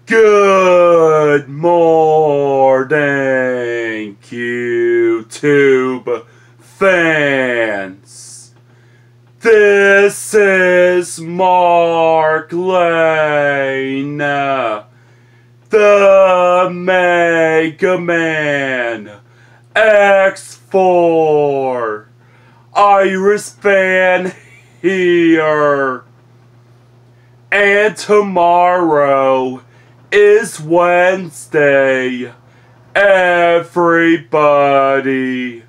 Good morning, YouTube fans. This is Mark Lane, the Mega Man X4 Iris fan here. And tomorrow is Wednesday, everybody.